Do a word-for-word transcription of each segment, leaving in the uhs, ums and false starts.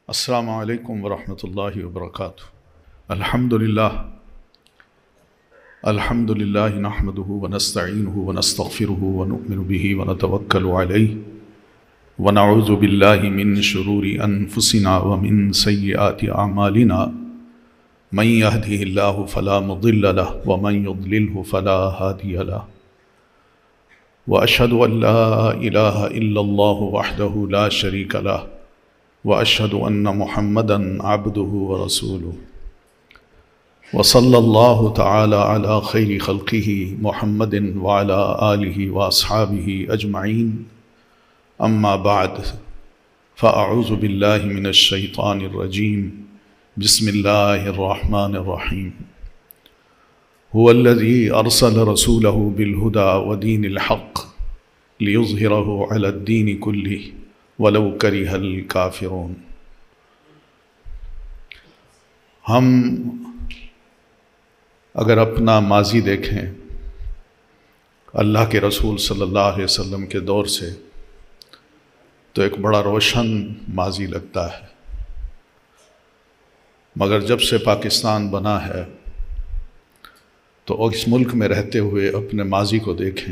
السلام علیکم ورحمۃ اللہ وبرکاتہ۔ الحمد للہ الحمد للہ نحمده ونستعینه ونستغفره ونؤمن به ونتوکل علیہ ونعوذ باللہ من شرور انفسنا ومن سیئات اعمالنا من یهده اللہ فلا مضل له ومن یضلله فلا ہادی له واشهد ان لا الہ الا اللہ وحدہ لا شریک له واشهد ان محمدا عبده ورسوله وصلی اللہ تعالی علی خیر خلقہ محمد وعلی آلہ واصحابہ اجمعین، اما بعد فاعوذ باللہ من الشیطان الرجیم، بسم اللہ الرحمن الرحیم۔ هو الذی ارسل رسولہ بالہدی ودین الحق لیظہرہ علی الدین کلہ وَلَوْ كَرِهَ الْكَافِرُونَ۔ ہم اگر اپنا ماضی دیکھیں اللہ کے رسول صلی اللہ علیہ وسلم کے دور سے تو ایک بڑا روشن ماضی لگتا ہے، مگر جب سے پاکستان بنا ہے تو اس ملک میں رہتے ہوئے اپنے ماضی کو دیکھیں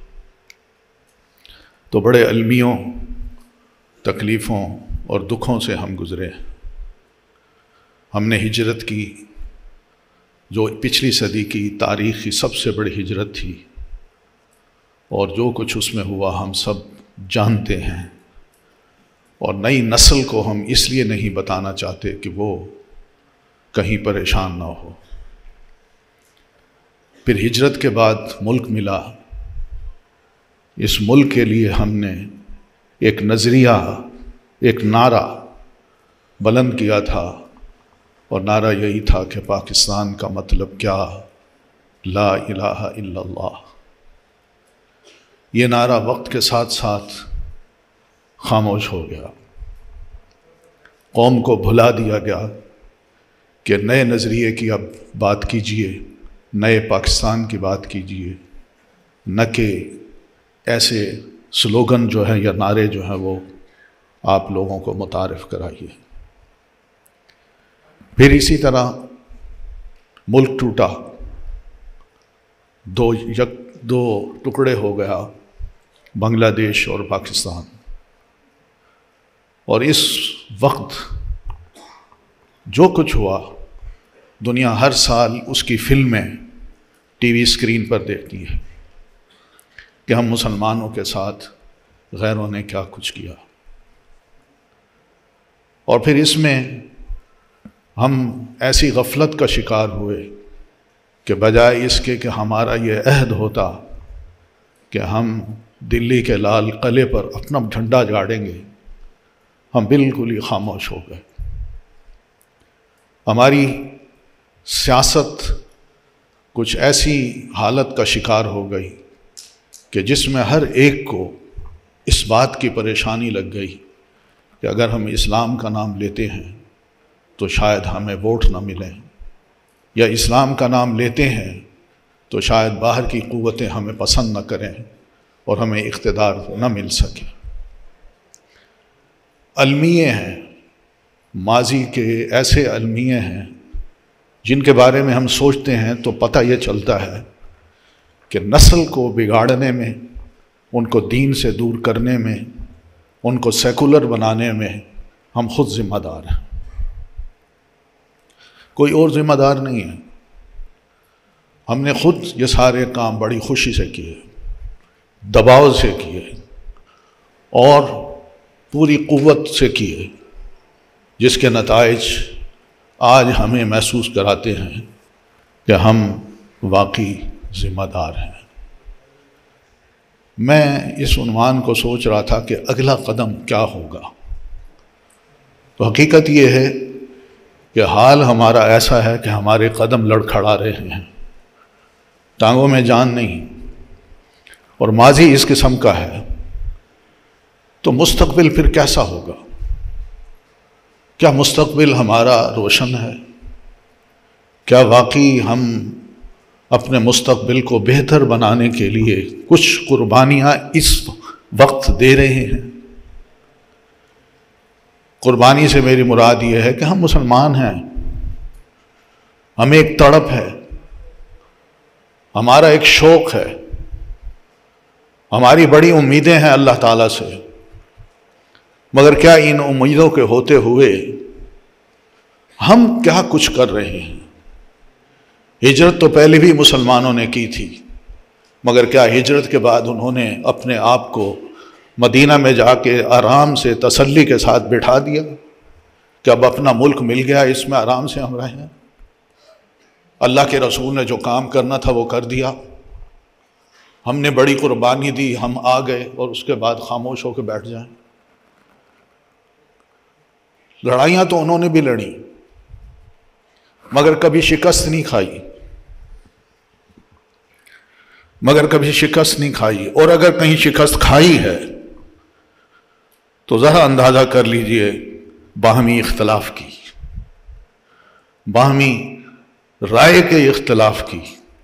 تو بڑے المیوں، تکلیفوں اور دکھوں سے ہم گزرے۔ ہم نے ہجرت کی جو پچھلی صدی کی تاریخی سب سے بڑی ہجرت تھی، اور جو کچھ اس میں ہوا ہم سب جانتے ہیں، اور نئی نسل کو ہم اس لیے نہیں بتانا چاہتے کہ وہ کہیں پریشان نہ ہو۔ پھر ہجرت کے بعد ملک ملا، اس ملک کے لیے ہم نے ایک نظریہ، ایک نعرہ بلند کیا تھا، اور نعرہ یہی تھا کہ پاکستان کا مطلب کیا؟ لا الہ الا اللہ۔ یہ نعرہ وقت کے ساتھ ساتھ خاموش ہو گیا، قوم کو بھلا دیا گیا کہ نئے نظریے کی اب بات کیجئے، نئے پاکستان کی بات کیجئے، نہ کہ ایسے سلوگن جو ہیں یا نعرے جو ہیں وہ آپ لوگوں کو متعارف کرائیے۔ پھر اسی طرح ملک ٹوٹا، دو یک دو ٹکڑے ہو گیا، بنگلہ دیش اور پاکستان۔ اور اس وقت جو کچھ ہوا، دنیا ہر سال اس کی فلمیں ٹی وی اسکرین پر دیکھتی ہے کہ ہم مسلمانوں کے ساتھ غیروں نے کیا کچھ کیا۔ اور پھر اس میں ہم ایسی غفلت کا شکار ہوئے کہ بجائے اس کے کہ ہمارا یہ عہد ہوتا کہ ہم دلی کے لال قلعے پر اپنا جھنڈا گاڑیں گے، ہم بالکل ہی خاموش ہو گئے۔ ہماری سیاست کچھ ایسی حالت کا شکار ہو گئی کہ جس میں ہر ایک کو اس بات کی پریشانی لگ گئی کہ اگر ہم اسلام کا نام لیتے ہیں تو شاید ہمیں ووٹ نہ ملیں، یا اسلام کا نام لیتے ہیں تو شاید باہر کی قوتیں ہمیں پسند نہ کریں اور ہمیں اقتدار نہ مل سکے۔ المیے ہیں، ماضی کے ایسے المیے ہیں جن کے بارے میں ہم سوچتے ہیں تو پتہ یہ چلتا ہے کہ نسل کو بگاڑنے میں، ان کو دین سے دور کرنے میں، ان کو سیکولر بنانے میں ہم خود ذمہ دار ہیں، کوئی اور ذمہ دار نہیں ہے۔ ہم نے خود یہ سارے کام بڑی خوشی سے کیے، دباؤ سے کیے، اور پوری قوت سے کیے، جس کے نتائج آج ہمیں محسوس کراتے ہیں کہ ہم واقعی ذمہ دار ہیں۔ میں اس عنوان کو سوچ رہا تھا کہ اگلا قدم کیا ہوگا، تو حقیقت یہ ہے کہ حال ہمارا ایسا ہے کہ ہمارے قدم لڑکھڑا رہے ہیں، ٹانگوں میں جان نہیں، اور ماضی اس قسم کا ہے، تو مستقبل پھر کیسا ہوگا؟ کیا مستقبل ہمارا روشن ہے؟ کیا واقعی ہم اپنے مستقبل کو بہتر بنانے کے لیے کچھ قربانیاں اس وقت دے رہے ہیں؟ قربانی سے میری مراد یہ ہے کہ ہم مسلمان ہیں، ہمیں ایک تڑپ ہے، ہمارا ایک شوق ہے، ہماری بڑی امیدیں ہیں اللہ تعالیٰ سے، مگر کیا ان امیدوں کے ہوتے ہوئے ہم کیا کچھ کر رہے ہیں؟ ہجرت تو پہلے بھی مسلمانوں نے کی تھی، مگر کیا ہجرت کے بعد انہوں نے اپنے آپ کو مدینہ میں جا کے آرام سے تسلی کے ساتھ بٹھا دیا کہ اب اپنا ملک مل گیا، اس میں آرام سے ہم رہیں؟ اللہ کے رسول نے جو کام کرنا تھا وہ کر دیا، ہم نے بڑی قربانی دی، ہم آ گئے اور اس کے بعد خاموش ہو کے بیٹھ جائیں؟ لڑائیاں تو انہوں نے بھی لڑی، مگر کبھی شکست نہیں کھائی، مگر کبھی شکست نہیں کھائی اور اگر کہیں شکست کھائی ہے تو ذرا اندازہ کر لیجئے باہمی اختلاف کی، باہمی رائے کے اختلاف کی۔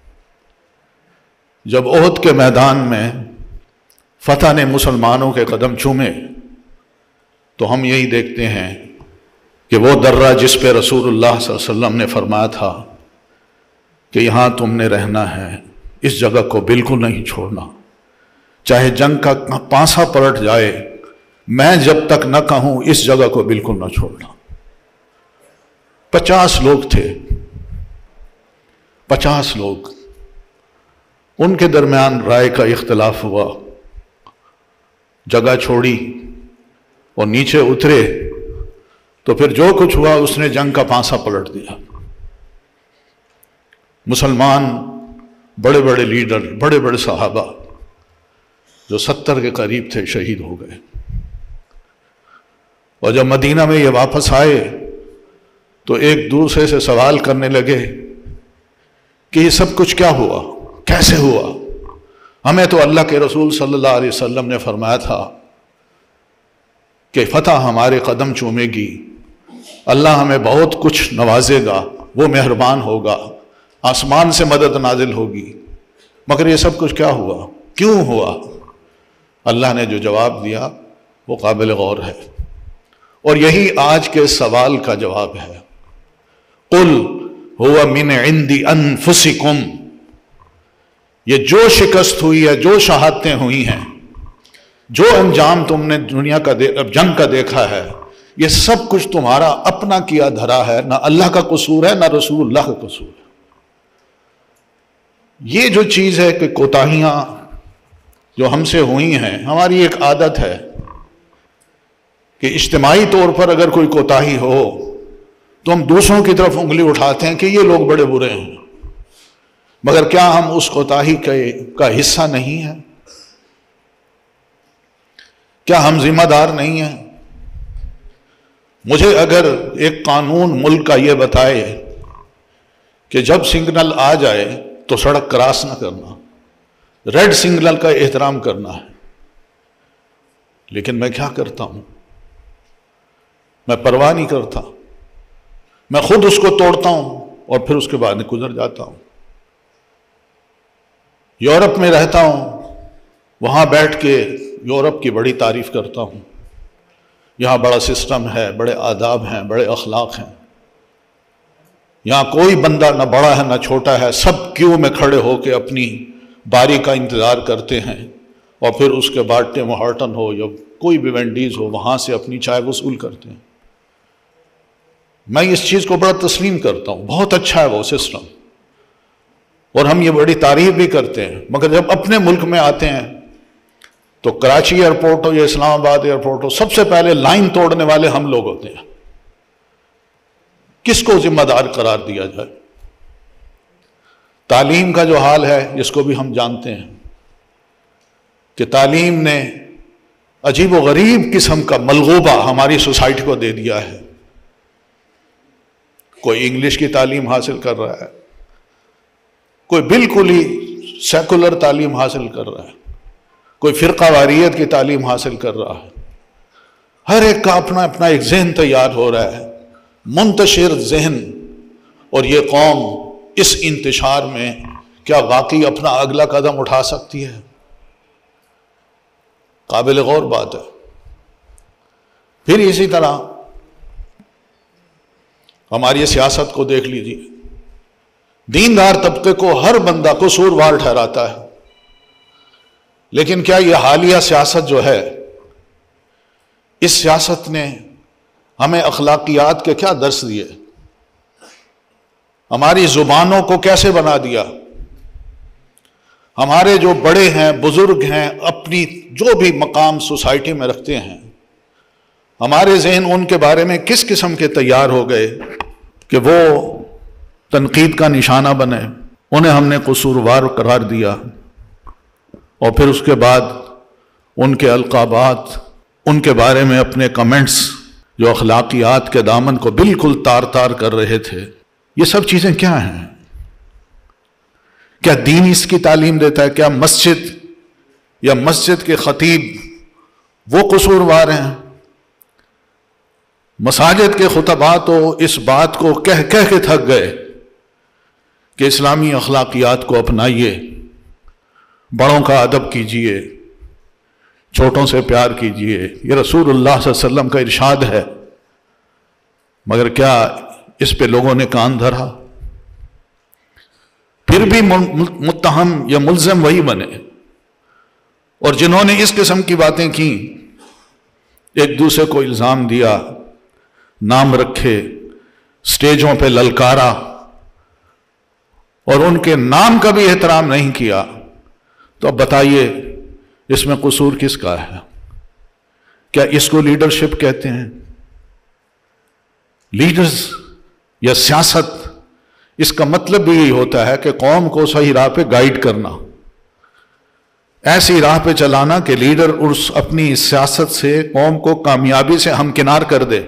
جب احد کے میدان میں فتح نے مسلمانوں کے قدم چومے تو ہم یہی دیکھتے ہیں کہ وہ درہ جس پہ رسول اللہ صلی اللہ علیہ وسلم نے فرمایا تھا کہ یہاں تم نے رہنا ہے، اس جگہ کو بالکل نہیں چھوڑنا، چاہے جنگ کا پانسا پلٹ جائے، میں جب تک نہ کہوں اس جگہ کو بالکل نہ چھوڑنا۔ پچاس لوگ تھے، پچاس لوگ، ان کے درمیان رائے کا اختلاف ہوا، جگہ چھوڑی اور نیچے اترے تو پھر جو کچھ ہوا اس نے جنگ کا پانسا پلٹ دیا۔ مسلمان بڑے بڑے لیڈر، بڑے بڑے صحابہ جو ستر کے قریب تھے شہید ہو گئے، اور جب مدینہ میں یہ واپس آئے تو ایک دوسرے سے سوال کرنے لگے کہ یہ سب کچھ کیا ہوا، کیسے ہوا؟ ہمیں تو اللہ کے رسول صلی اللہ علیہ وسلم نے فرمایا تھا کہ فتح ہمارے قدم چومے گی، اللہ ہمیں بہت کچھ نوازے گا، وہ مہربان ہوگا، آسمان سے مدد نازل ہوگی، مگر یہ سب کچھ کیا ہوا، کیوں ہوا؟ اللہ نے جو جواب دیا وہ قابل غور ہے، اور یہی آج کے سوال کا جواب ہے۔ قل هو من عند انفسکم، یہ جو شکست ہوئی ہے، جو شہادتیں ہوئی ہیں، جو انجام تم نے دنیا کا جنگ کا دیکھا ہے، یہ سب کچھ تمہارا اپنا کیا دھرا ہے، نہ اللہ کا قصور ہے نہ رسول اللہ کا قصور ہے۔ یہ جو چیز ہے کہ کوتاہیاں جو ہم سے ہوئی ہیں، ہماری ایک عادت ہے کہ اجتماعی طور پر اگر کوئی کوتاہی ہو تو ہم دوسروں کی طرف انگلی اٹھاتے ہیں کہ یہ لوگ بڑے برے ہیں، مگر کیا ہم اس کوتاہی کا حصہ نہیں ہیں؟ کیا ہم ذمہ دار نہیں ہیں؟ مجھے اگر ایک قانون ملک کا یہ بتائے کہ جب سگنل آ جائے تو سڑک کراس نہ کرنا، ریڈ سگنل کا احترام کرنا ہے، لیکن میں کیا کرتا ہوں؟ میں پرواہ نہیں کرتا، میں خود اس کو توڑتا ہوں اور پھر اس کے بعد گزر جاتا ہوں۔ یورپ میں رہتا ہوں، وہاں بیٹھ کے یورپ کی بڑی تعریف کرتا ہوں، یہاں بڑا سسٹم ہے، بڑے آداب ہیں، بڑے اخلاق ہیں، یہاں کوئی بندہ نہ بڑا ہے نہ چھوٹا ہے، سب کیو میں کھڑے ہو کے اپنی باری کا انتظار کرتے ہیں، اور پھر اس کے بعد ٹیم ہارٹن ہو یا کوئی بھی وینڈیز ہو وہاں سے اپنی چائے وصول کرتے ہیں۔ میں اس چیز کو بڑا تسلیم کرتا ہوں، بہت اچھا ہے وہ سسٹم، اور ہم یہ بڑی تعریف بھی کرتے ہیں، مگر جب اپنے ملک میں آتے ہیں تو کراچی ایئرپورٹ ہو یا اسلام آباد ایئرپورٹ ہو، سب سے پہلے لائن توڑنے والے ہم لوگ ہوتے ہیں۔ کس کو ذمہ دار قرار دیا جائے؟ تعلیم کا جو حال ہے جس کو بھی ہم جانتے ہیں کہ تعلیم نے عجیب و غریب قسم کا ملغوبہ ہماری سوسائٹی کو دے دیا ہے۔ کوئی انگلش کی تعلیم حاصل کر رہا ہے، کوئی بالکل ہی سیکولر تعلیم حاصل کر رہا ہے، کوئی فرقہ واریت کی تعلیم حاصل کر رہا ہے، ہر ایک کا اپنا اپنا ایک ذہن تیار ہو رہا ہے، منتشر ذہن، اور یہ قوم اس انتشار میں کیا واقعی اپنا اگلا قدم اٹھا سکتی ہے؟ قابل غور بات ہے۔ پھر اسی طرح ہماری سیاست کو دیکھ لیجیے، دیندار طبقے کو ہر بندہ قصوروار ٹھہراتا ہے، لیکن کیا یہ حالیہ سیاست جو ہے، اس سیاست نے ہمیں اخلاقیات کے کیا درس دیے؟ ہماری زبانوں کو کیسے بنا دیا؟ ہمارے جو بڑے ہیں، بزرگ ہیں، اپنی جو بھی مقام سوسائٹی میں رکھتے ہیں، ہمارے ذہن ان کے بارے میں کس قسم کے تیار ہو گئے کہ وہ تنقید کا نشانہ بنے؟ انہیں ہم نے قصوروار قرار دیا، اور پھر اس کے بعد ان کے القابات، ان کے بارے میں اپنے کمنٹس جو اخلاقیات کے دامن کو بالکل تار تار کر رہے تھے۔ یہ سب چیزیں کیا ہیں؟ کیا دین اس کی تعلیم دیتا ہے؟ کیا مسجد یا مسجد کے خطیب وہ قصوروار ہیں؟ مساجد کے خطباء تو اس بات کو کہہ کہہ کے تھک گئے کہ اسلامی اخلاقیات کو اپنائیے، بڑوں کا ادب کیجیے، چھوٹوں سے پیار کیجیے، یہ رسول اللہ صلی اللہ علیہ وسلم کا ارشاد ہے، مگر کیا اس پہ لوگوں نے کان دھرا؟ پھر بھی متہم یا ملزم وہی بنے، اور جنہوں نے اس قسم کی باتیں کی، ایک دوسرے کو الزام دیا، نام رکھے، سٹیجوں پہ للکارا، اور ان کے نام کا بھی احترام نہیں کیا، تو اب بتائیے اس میں قصور کس کا ہے؟ کیا اس کو لیڈرشپ کہتے ہیں؟ لیڈرز یا سیاست، اس کا مطلب بھی یہی ہوتا ہے کہ قوم کو صحیح راہ پہ گائیڈ کرنا، ایسی راہ پہ چلانا کہ لیڈر اس اپنی سیاست سے قوم کو کامیابی سے ہمکنار کر دے۔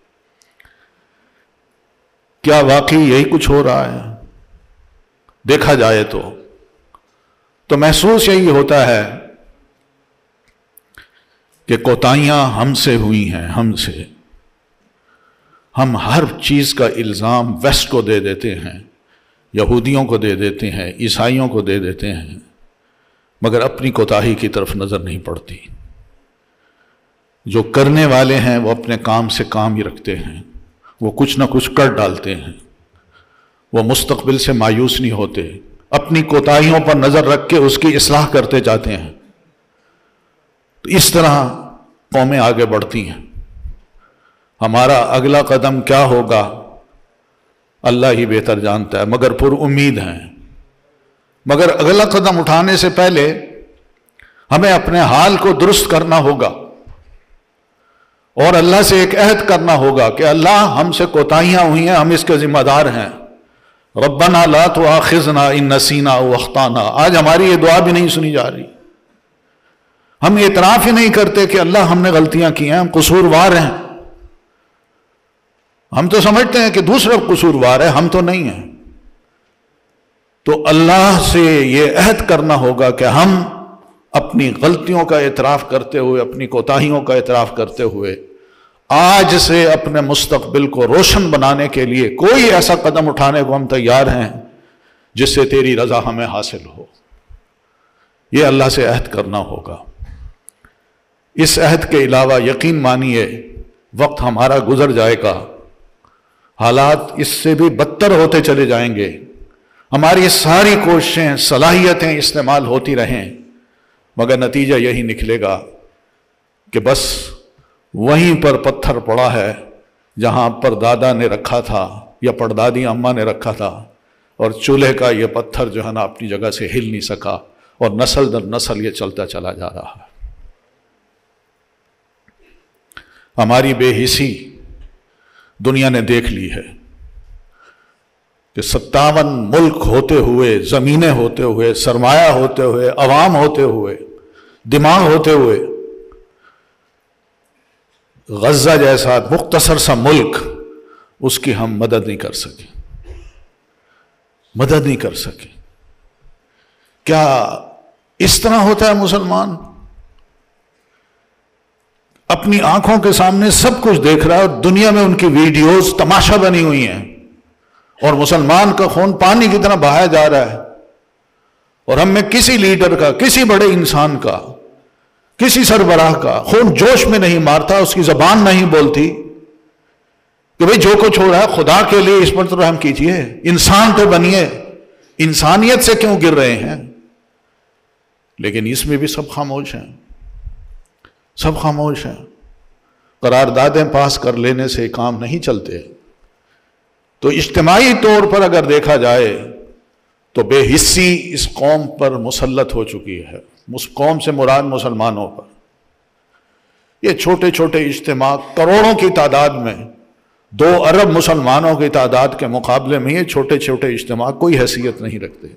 کیا واقعی یہی کچھ ہو رہا ہے؟ دیکھا جائے تو تو محسوس یہی ہوتا ہے کہ کوتاہیاں ہم سے ہوئی ہیں، ہم سے ہم ہر چیز کا الزام ویسٹ کو دے دیتے ہیں، یہودیوں کو دے دیتے ہیں، عیسائیوں کو دے دیتے ہیں، مگر اپنی کوتاہی کی طرف نظر نہیں پڑتی۔ جو کرنے والے ہیں وہ اپنے کام سے کام ہی رکھتے ہیں، وہ کچھ نہ کچھ کر ڈالتے ہیں، وہ مستقبل سے مایوس نہیں ہوتے، اپنی کوتاہیوں پر نظر رکھ کے اس کی اصلاح کرتے جاتے ہیں۔ تو اس طرح قومیں آگے بڑھتی ہیں۔ ہمارا اگلا قدم کیا ہوگا اللہ ہی بہتر جانتا ہے، مگر پر امید ہیں۔ مگر اگلا قدم اٹھانے سے پہلے ہمیں اپنے حال کو درست کرنا ہوگا، اور اللہ سے ایک عہد کرنا ہوگا کہ اللہ ہم سے کوتاہیاں ہوئی ہیں، ہم اس کے ذمہ دار ہیں۔ ربنا لا تؤاخذنا ان نسینا او اخطانا، آج ہماری یہ دعا بھی نہیں سنی جا رہی۔ ہم اعتراف ہی نہیں کرتے کہ اللہ ہم نے غلطیاں کی ہیں، ہم قصوروار ہیں۔ ہم تو سمجھتے ہیں کہ دوسرا قصوروار ہے، ہم تو نہیں ہیں۔ تو اللہ سے یہ عہد کرنا ہوگا کہ ہم اپنی غلطیوں کا اعتراف کرتے ہوئے، اپنی کوتاہیوں کا اعتراف کرتے ہوئے، آج سے اپنے مستقبل کو روشن بنانے کے لیے کوئی ایسا قدم اٹھانے کو ہم تیار ہیں جس سے تیری رضا ہمیں حاصل ہو۔ یہ اللہ سے عہد کرنا ہوگا۔ اس عہد کے علاوہ یقین مانیے وقت ہمارا گزر جائے گا، حالات اس سے بھی بدتر ہوتے چلے جائیں گے، ہماری ساری کوششیں، صلاحیتیں استعمال ہوتی رہیں، مگر نتیجہ یہی نکلے گا کہ بس وہیں پر پتھر پڑا ہے جہاں پر دادا نے رکھا تھا یا پردادی اماں نے رکھا تھا، اور چولہے کا یہ پتھر جو ہے نا اپنی جگہ سے ہل نہیں سکا، اور نسل در نسل یہ چلتا چلا جا رہا ہے۔ ہماری بے حسی دنیا نے دیکھ لی ہے کہ ستاون ملک ہوتے ہوئے، زمینیں ہوتے ہوئے، سرمایہ ہوتے ہوئے، عوام ہوتے ہوئے، دماغ ہوتے ہوئے، غزہ جیسا مختصر سا ملک، اس کی ہم مدد نہیں کر سکے، مدد نہیں کر سکے۔ کیا اس طرح ہوتا ہے مسلمان؟ اپنی آنکھوں کے سامنے سب کچھ دیکھ رہا ہے، اور دنیا میں ان کی ویڈیوز تماشا بنی ہوئی ہیں، اور مسلمان کا خون پانی کی طرح بہایا جا رہا ہے، اور ہم میں کسی لیڈر کا، کسی بڑے انسان کا، کسی سربراہ کا خون جوش میں نہیں مارتا، اس کی زبان نہیں بولتی کہ بھئی جو کچھ ہو رہا ہے خدا کے لیے اس پر تو رحم کیجئے، انسان تو بنیے، انسانیت سے کیوں گر رہے ہیں؟ لیکن اس میں بھی سب خاموش ہیں، سب خاموش ہیں۔ قراردادیں پاس کر لینے سے کام نہیں چلتے۔ تو اجتماعی طور پر اگر دیکھا جائے تو بے حسی اس قوم پر مسلط ہو چکی ہے، اس قوم سے مراد مسلمانوں پر۔ یہ چھوٹے چھوٹے اجتماع کروڑوں کی تعداد میں، دو ارب مسلمانوں کی تعداد کے مقابلے میں یہ چھوٹے چھوٹے اجتماع کوئی حیثیت نہیں رکھتے۔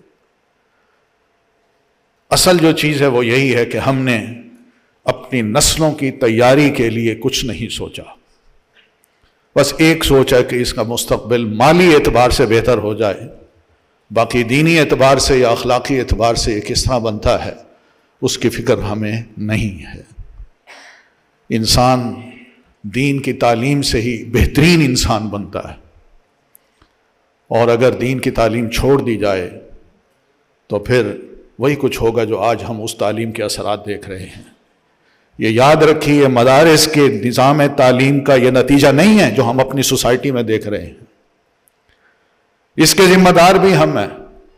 اصل جو چیز ہے وہ یہی ہے کہ ہم نے اپنی نسلوں کی تیاری کے لیے کچھ نہیں سوچا، بس ایک سوچ ہے کہ اس کا مستقبل مالی اعتبار سے بہتر ہو جائے، باقی دینی اعتبار سے یا اخلاقی اعتبار سے یہ کس طرح بنتا ہے اس کی فکر ہمیں نہیں ہے۔ انسان دین کی تعلیم سے ہی بہترین انسان بنتا ہے، اور اگر دین کی تعلیم چھوڑ دی جائے تو پھر وہی کچھ ہوگا جو آج ہم اس تعلیم کے اثرات دیکھ رہے ہیں۔ یہ یاد رکھیے، مدارس کے نظام تعلیم کا یہ نتیجہ نہیں ہے جو ہم اپنی سوسائٹی میں دیکھ رہے ہیں، اس کے ذمہ دار بھی ہم ہیں۔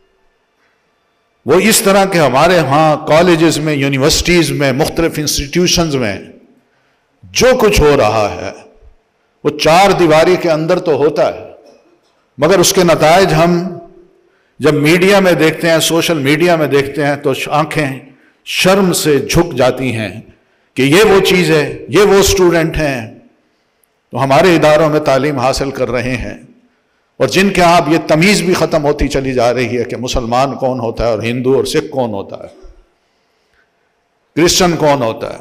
وہ اس طرح کہ ہمارے ہاں کالجز میں، یونیورسٹیز میں، مختلف انسٹیٹیوشنز میں جو کچھ ہو رہا ہے وہ چار دیواری کے اندر تو ہوتا ہے، مگر اس کے نتائج ہم جب میڈیا میں دیکھتے ہیں، سوشل میڈیا میں دیکھتے ہیں، تو آنکھیں شرم سے جھک جاتی ہیں کہ یہ وہ چیز ہے، یہ وہ اسٹوڈنٹ ہیں تو ہمارے اداروں میں تعلیم حاصل کر رہے ہیں، اور جن کے آپ یہ تمیز بھی ختم ہوتی چلی جا رہی ہے کہ مسلمان کون ہوتا ہے اور ہندو اور سکھ کون ہوتا ہے، کرسچن کون ہوتا ہے۔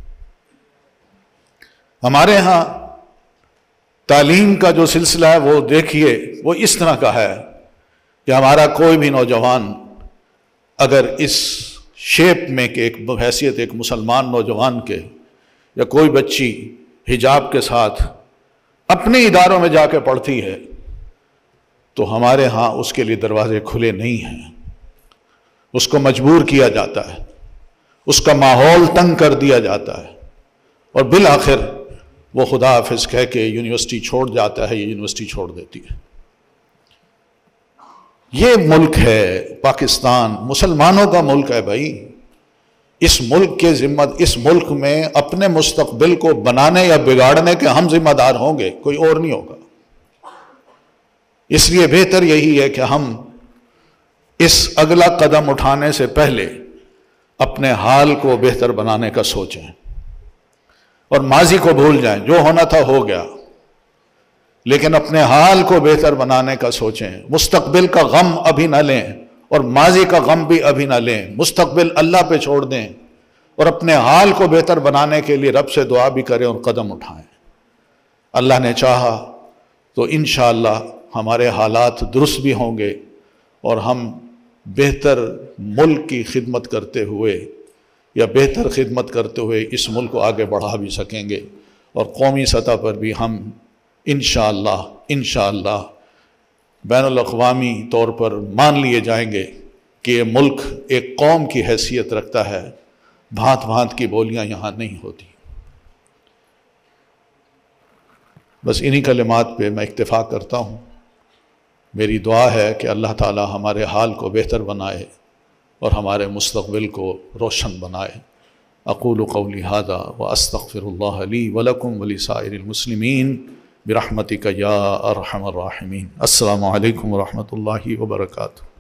ہمارے ہاں تعلیم کا جو سلسلہ ہے وہ دیکھیے، وہ اس طرح کا ہے کہ ہمارا کوئی بھی نوجوان اگر اس شیپ میں کہ ایک حیثیت ایک مسلمان نوجوان کے، یا کوئی بچی حجاب کے ساتھ اپنے اداروں میں جا کے پڑھتی ہے تو ہمارے ہاں اس کے لیے دروازے کھلے نہیں ہیں، اس کو مجبور کیا جاتا ہے، اس کا ماحول تنگ کر دیا جاتا ہے، اور بالآخر وہ خدا حافظ کہہ کے یونیورسٹی چھوڑ جاتا ہے، یہ یونیورسٹی چھوڑ دیتی ہے۔ یہ ملک ہے پاکستان، مسلمانوں کا ملک ہے بھائی۔ اس ملک کے ذمہ اس ملک میں اپنے مستقبل کو بنانے یا بگاڑنے کے ہم ذمہ دار ہوں گے، کوئی اور نہیں ہوگا۔ اس لیے بہتر یہی ہے کہ ہم اس اگلا قدم اٹھانے سے پہلے اپنے حال کو بہتر بنانے کا سوچیں اور ماضی کو بھول جائیں، جو ہونا تھا ہو گیا، لیکن اپنے حال کو بہتر بنانے کا سوچیں۔ مستقبل کا غم ابھی نہ لیں اور ماضی کا غم بھی ابھی نہ لیں، مستقبل اللہ پہ چھوڑ دیں اور اپنے حال کو بہتر بنانے کے لیے رب سے دعا بھی کریں اور قدم اٹھائیں۔ اللہ نے چاہا تو انشاءاللہ ہمارے حالات درست بھی ہوں گے اور ہم بہتر ملک کی خدمت کرتے ہوئے یا بہتر خدمت کرتے ہوئے اس ملک کو آگے بڑھا بھی سکیں گے، اور قومی سطح پر بھی ہم انشاءاللہ انشاءاللہ بین الاقوامی طور پر مان لیے جائیں گے کہ یہ ملک ایک قوم کی حیثیت رکھتا ہے، بھانت بھانت کی بولیاں یہاں نہیں ہوتی۔ بس انہی کلمات پہ میں اکتفا کرتا ہوں۔ میری دعا ہے کہ اللہ تعالی ہمارے حال کو بہتر بنائے اور ہمارے مستقبل کو روشن بنائے۔ اقول قولی ھذا واستغفر اللہ لی ولکم ولسائر المسلمین برحمتک یا ارحم الراحمین۔ السلام علیکم ورحمۃ اللہ وبرکاتہ۔